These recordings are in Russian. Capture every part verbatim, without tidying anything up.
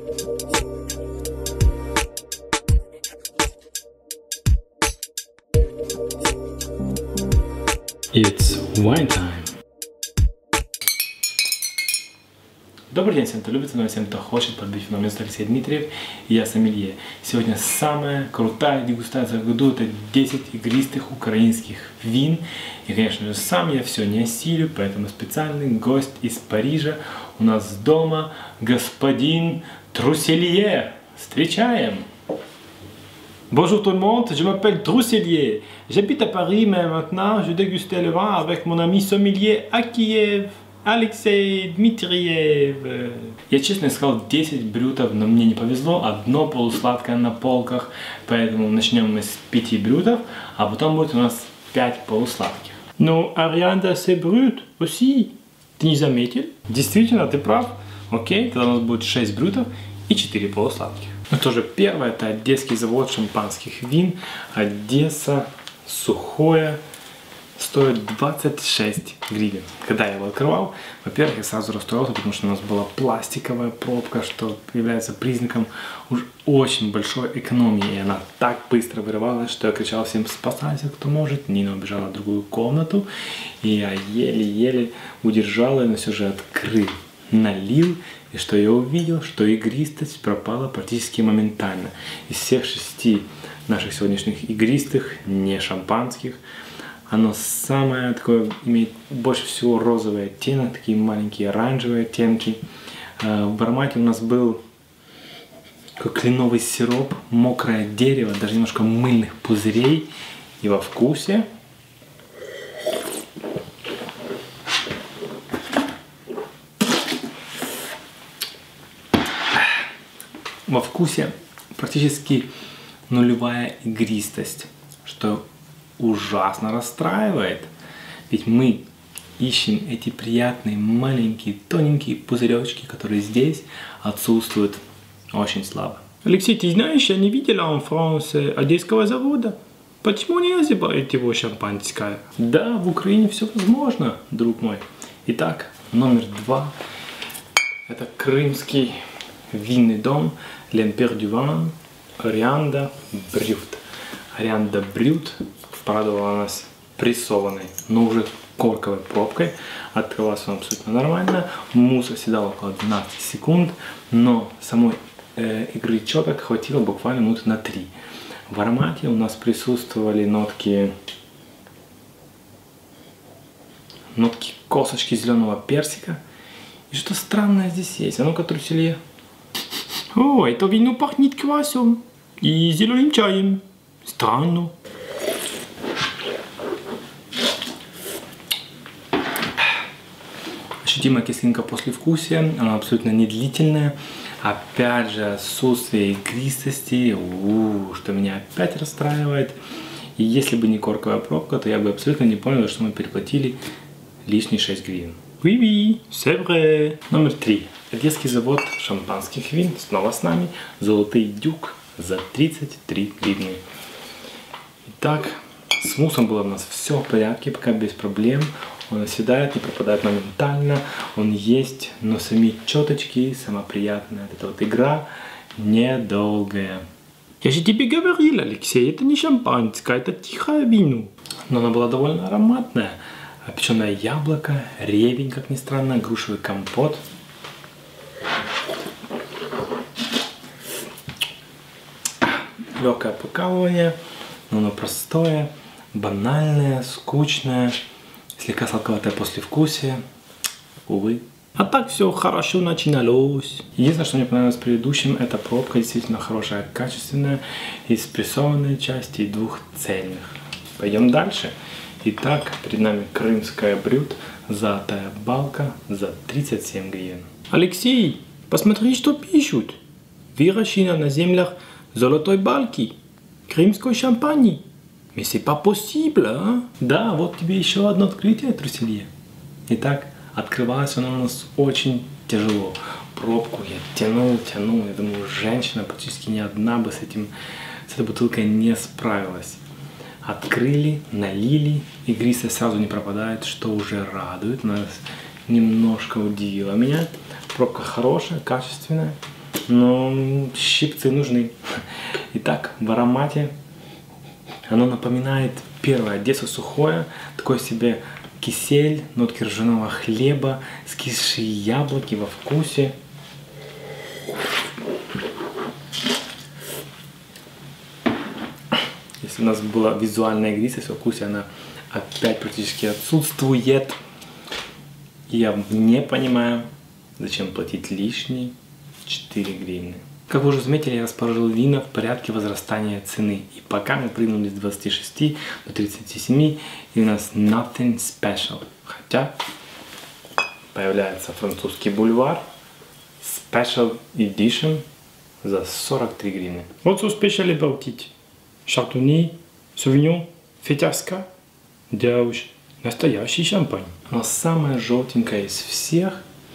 It's wine time. Добрый день всем, кто любит вино, всем, кто хочет подбить вино. Меня зовут Алексей Дмитриев, и я сомелье. Сегодня самая крутая дегустация в году. Это десять игристых украинских вин. И, конечно же, сам я все не осилю, поэтому специальный гость из Парижа у нас дома, господин Трусселье. Встречаем! Bonjour tout le monde, je m'appelle Trousselier. J'habite à Paris, mais maintenant je dégustais le vin avec mon ami sommelier à Kiev, Алексей Дмитриев. Я честно искал десять брютов, но мне не повезло. Одно полусладкое на полках, поэтому начнем мы с пяти брютов, а потом будет у нас пять полусладких. Ну, Арианда c'est brut aussi. Ты не заметил? Действительно, ты прав. Окей, тогда у нас будет шесть брютов и четыре полусладких. Ну тоже первое, это Одесский завод шампанских вин. Одесса, сухое, стоит двадцать шесть гривен. Когда я его открывал, во-первых, я сразу расстроился, потому что у нас была пластиковая пробка, что является признаком уж очень большой экономии. И она так быстро вырывалась, что я кричал всем: спасайся, кто может. Нина убежала в другую комнату, и я еле-еле удержал ее, но все же открыл, налил. И что я увидел, что игристость пропала практически моментально. Из всех шести наших сегодняшних игристых, не шампанских, оно самое такое, имеет больше всего розовый оттенок, такие маленькие оранжевые оттенки. В аромате у нас был как кленовый сироп, мокрое дерево, даже немножко мыльных пузырей. И во вкусе Во вкусе практически нулевая игристость, что ужасно расстраивает. Ведь мы ищем эти приятные маленькие тоненькие пузыречки, которые здесь отсутствуют очень слабо. Алексей, ты знаешь, я не видела в Франции Одесского завода. Почему не называют его шампанское? Да, в Украине все возможно, друг мой. Итак, номер два. Это крымский винный дом L'Empire du Vin, Арианда Брют. Арианда Брют порадовала нас прессованной, но уже корковой пробкой. Открывался он абсолютно нормально. Мусс оседал около двенадцати секунд, но самой э, игры четок хватило буквально минут на три. В аромате у нас присутствовали нотки, нотки косточки зеленого персика. И что странное здесь есть. А ну-ка, Трусселье. О, это вино пахнет квасом и зеленым чаем. Странно. Ощутимая кислинка послевкусия, она абсолютно не длительная. Опять же, отсутствие игристости, у-у-у, что меня опять расстраивает. И если бы не корковая пробка, то я бы абсолютно не понял, что мы переплатили лишние шесть гривен. Oui, oui, c'est vrai. Номер три. Одесский завод шампанских вин снова с нами. Золотый дюк за тридцать три гривны. Итак, с муссом было у нас все в порядке, пока без проблем. Он оседает, не пропадает моментально. Он есть, но сами четочки, сама приятная эта вот игра недолгая. Я же тебе говорил, Алексей, это не шампанское, это тихое вино. Но оно было довольно ароматное. Печеное яблоко, ревень, как ни странно, грушевый компот. Легкое покалывание, но оно простое, банальное, скучное, слегка сладковатое послевкусие. Увы. А так все хорошо начиналось. Единственное, что мне понравилось в предыдущем, это пробка действительно хорошая, качественная, из прессованной части и двух цельных. Пойдем дальше. Итак, перед нами крымская брют, золотая балка за тридцать семь гривен. Алексей, посмотри, что пишут. Выращена на землях золотой балки, крымской шампани. Mais c'est pas possible, а? Да, вот тебе еще одно открытие, Трусселье. Итак, открывалось оно у нас очень тяжело. Пробку я тянул, тянул. Я думаю, женщина практически ни одна бы с этим, с этой бутылкой не справилась. Открыли, налили, игристость сразу не пропадает, что уже радует. Нас немножко удивило меня. Пробка хорошая, качественная. но щипцы нужны. Итак, в аромате оно напоминает первое, Одесса сухое, такой себе кисель, нотки ржаного хлеба, скисшие яблоки во вкусе. Если у нас была визуальная игристость, во вкусе она опять практически отсутствует. И я не понимаю, зачем платить лишние четыре гривны. Как вы уже заметили, я расположил вина в порядке возрастания цены. И пока мы прыгнули с двадцати шести до тридцати семи, и у нас nothing special. Хотя появляется французский бульвар Special Edition за сорок три гривны. What's so special about it? Chardonnay, Sauvignon, Фетяска. Да уж, настоящий шампань. Но самое желтенькое из всех.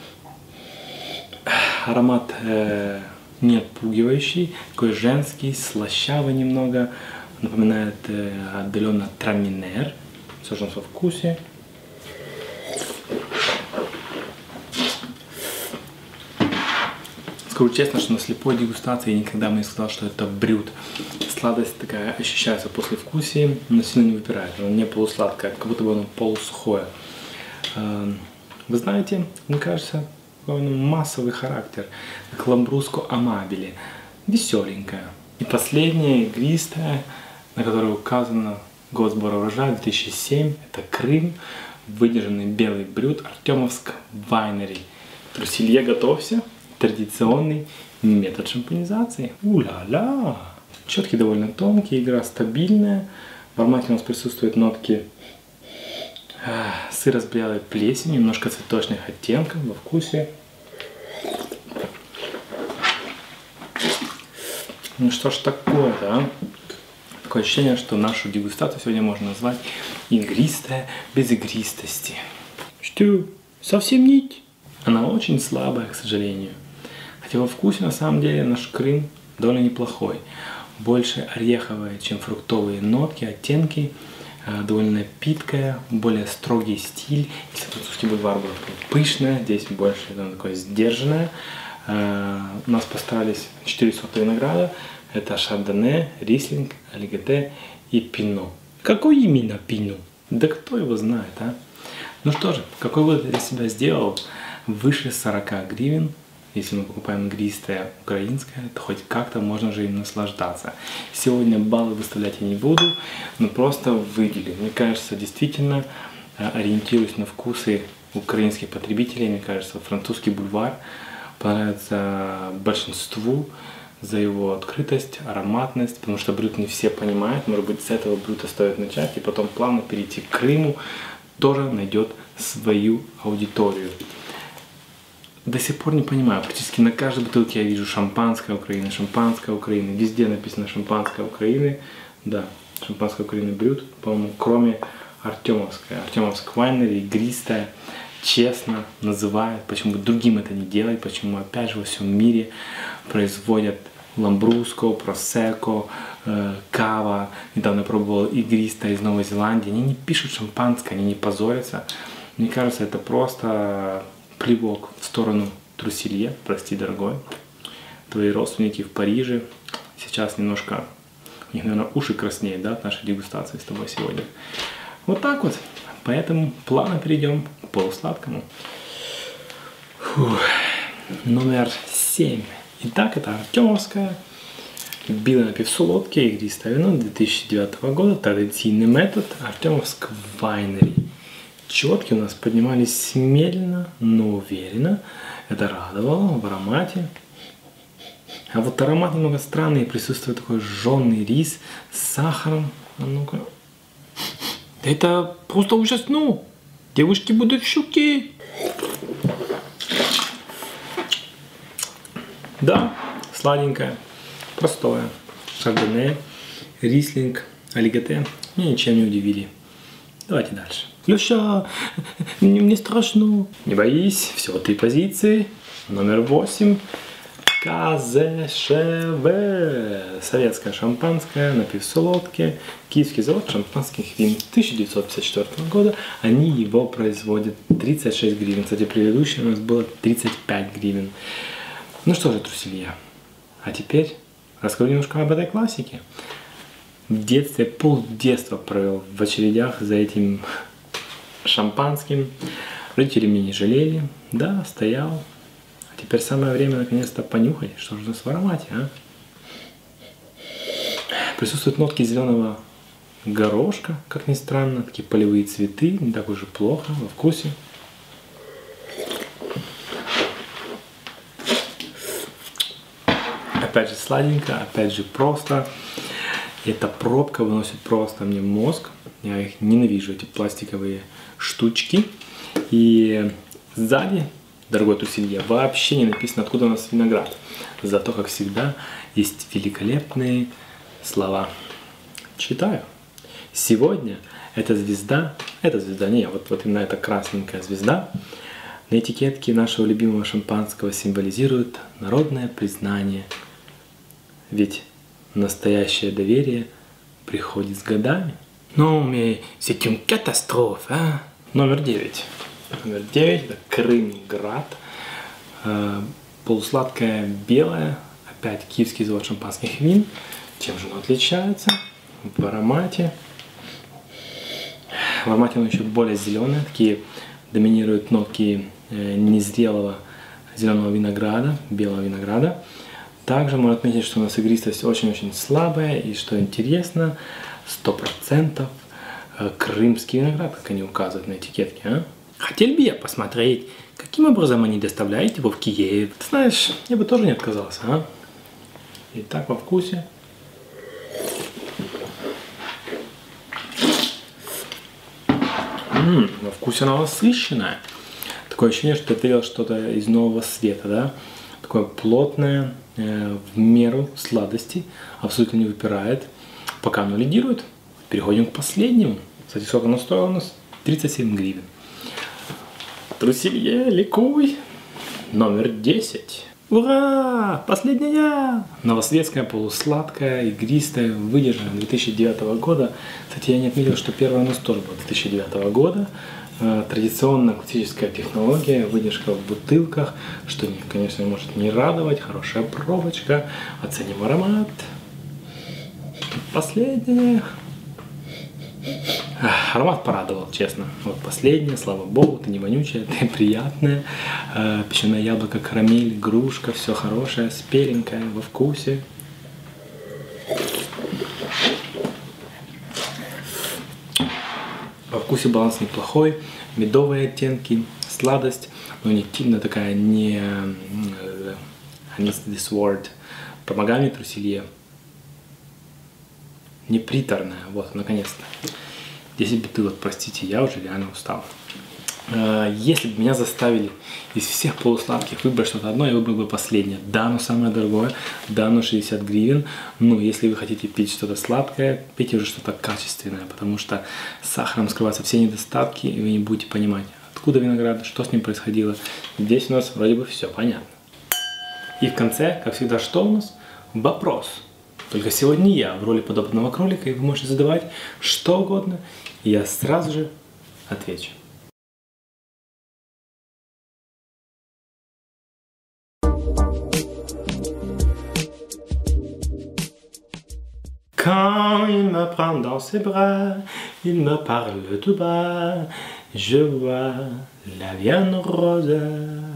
Аромат э, не отпугивающий, такой женский, слащавый немного. Напоминает э, отдаленно траминер. Все во вкусе. Скажу честно, что на слепой дегустации я никогда бы не сказал, что это брют. Сладость такая ощущается после вкусия, но сильно не выпирает. Оно не полусладкое, как будто бы оно полусухое. Вы знаете, мне кажется, какой массовый характер, как ламбруско амабили. Веселенькая. И последняя, игристая, на которой указано год сбора урожая две тысячи седьмой. Это Крым, выдержанный белый брют, Артемовск Вайнери. Трусилье, готовься. Традиционный метод шампанизации. У-ля-ля! Четкий довольно тонкий, игра стабильная. В аромате у нас присутствуют нотки э, сыра с белой плесенью, немножко цветочных оттенков во вкусе. Ну что ж такое-то, а? Такое ощущение, что нашу дегустацию сегодня можно назвать игристая без игристости. Что? Совсем нет? Она очень слабая, к сожалению. Хотя во вкусе на самом деле наш Крым довольно неплохой. Больше ореховые, чем фруктовые нотки, оттенки. Довольно питкая, более строгий стиль. Если французский бульвар был пышная, здесь больше такое сдержанное. У нас постарались четыре сорта винограда. Это Шардоне, Рислинг, Алигате и Пино. Какой именно Пино? Да кто его знает, а? Ну что же, какой вывод я для себя сделал? Выше сорока гривен. Если мы покупаем игристое украинское, то хоть как-то можно же им наслаждаться. Сегодня баллы выставлять я не буду, но просто выделю. Мне кажется, действительно ориентируюсь на вкусы украинских потребителей. Мне кажется, французский бульвар понравится большинству за его открытость, ароматность, потому что брют не все понимают. Может быть, с этого брюта стоит начать и потом плавно перейти к Крыму. Тоже найдет свою аудиторию. До сих пор не понимаю, практически на каждой бутылке я вижу шампанское Украины, шампанское Украины, везде написано шампанское Украины, да, шампанское Украины брют, по-моему, кроме Артемовское, Артемовск Вайнери, игристое, честно называют, почему другим это не делать, почему опять же во всем мире производят ламбруско, просекко, э, кава, недавно я пробовал игристое из Новой Зеландии, они не пишут шампанское, они не позорятся, мне кажется, это просто плевок в сторону Трусилье, прости, дорогой. Твои родственники в Париже сейчас немножко, у них, наверное, уши краснеют, да, от нашей дегустации с тобой сегодня. Вот так вот. Поэтому плавно перейдем к полусладкому. Фух. Номер семь. Итак, это Артемовская. Белое напівсолодке, игристое вино две тысячи девятого года. Традиционный метод Артемовск Вайнери. Четки у нас поднимались медленно, но уверенно. Это радовало в аромате. А вот аромат немного странный. Присутствует такой жженый рис с сахаром. А ну-ка. Это просто ужас, ну. Девушки будут в шоке. Да, сладенькое, простое. Шардоне, Рислинг, Алигате. Меня ничем не удивили. Давайте дальше. Леша, мне страшно. Не боись, всего три позиции. Номер восемь. КЗШВ. Советское шампанское, напівсолодке. Киевский завод шампанских вин тысяча девятьсот пятьдесят четвёртого года. Они его производят тридцать шесть гривен. Кстати, предыдущее у нас было тридцать пять гривен. Ну что же, трусилья, а теперь расскажу немножко об этой классике. В детстве, пол детства провел в очередях за этим шампанским. Родители меня не жалели. Да, стоял. А теперь самое время наконец-то понюхать, что же у нас в аромате, а? Присутствуют нотки зеленого горошка, как ни странно, такие полевые цветы, не так уж и плохо во вкусе. Опять же сладенько, опять же просто. Эта пробка выносит просто мне мозг. Я их ненавижу, эти пластиковые штучки. И сзади, дорогой трусилья, вообще не написано, откуда у нас виноград. Зато, как всегда, есть великолепные слова. Читаю. Сегодня эта звезда, эта звезда, не, вот, вот именно эта красненькая звезда, на этикетке нашего любимого шампанского символизирует народное признание. Ведь настоящее доверие приходит с годами. Non, mais c'est une catastrophe, hein? Номер девять. Номер девять – это Крымград. Э, полусладкое белое. Опять киевский завод шампанских вин. Чем же оно отличается? В аромате. В аромате оно еще более зеленое. Такие доминируют нотки э, незрелого зеленого винограда, белого винограда. Также можно отметить, что у нас игристость очень-очень слабая. И что интересно, сто процентов крымский виноград, как они указывают на этикетке. А? Хотел бы я посмотреть, каким образом они доставляют его в Киев. Ты знаешь, я бы тоже не отказался. А? Итак, во вкусе. М-м, во вкусе она насыщенная. Такое ощущение, что ты ответил что-то из нового света, да? Такое плотное, э, в меру сладости, абсолютно не выпирает. Пока оно лидирует, переходим к последнему. Кстати, сколько оно стоило у нас? тридцать семь гривен. Трусилье, ликуй. Номер десять. Ура! Последняя! Новосветская, полусладкая, игристая, выдержанная две тысячи девятого года. Кстати, я не отметил, что первая у нас тоже была две тысячи девятого года. Традиционная классическая технология, выдержка в бутылках, что, конечно, может не радовать. Хорошая пробочка. Оценим аромат. Последняя. Аромат порадовал, честно. Вот последняя, слава богу, ты не вонючая, ты приятная. Э, печеное яблоко, карамель, грушка, все хорошее, спеленькое, во вкусе. Во вкусе баланс неплохой, медовые оттенки, сладость, но не сильно такая, не... I need this word. Помогай мне, трусилье. Не приторная, вот, наконец-то. десять бутылок, простите, я уже реально устал. Если бы меня заставили из всех полусладких выбрать что-то одно, я выбрал бы последнее. Да, оно самое дорогое, да, оно шестьдесят гривен, но если вы хотите пить что-то сладкое, пейте уже что-то качественное, потому что с сахаром скрываются все недостатки, и вы не будете понимать, откуда виноград, что с ним происходило. Здесь у нас вроде бы все понятно. И в конце, как всегда, что у нас? Вопрос. Только сегодня я в роли подобного кролика, и вы можете задавать что угодно, и я сразу же отвечу. Quand il me prend dans ses bras, il me parle tout bas, je vois la viande rose.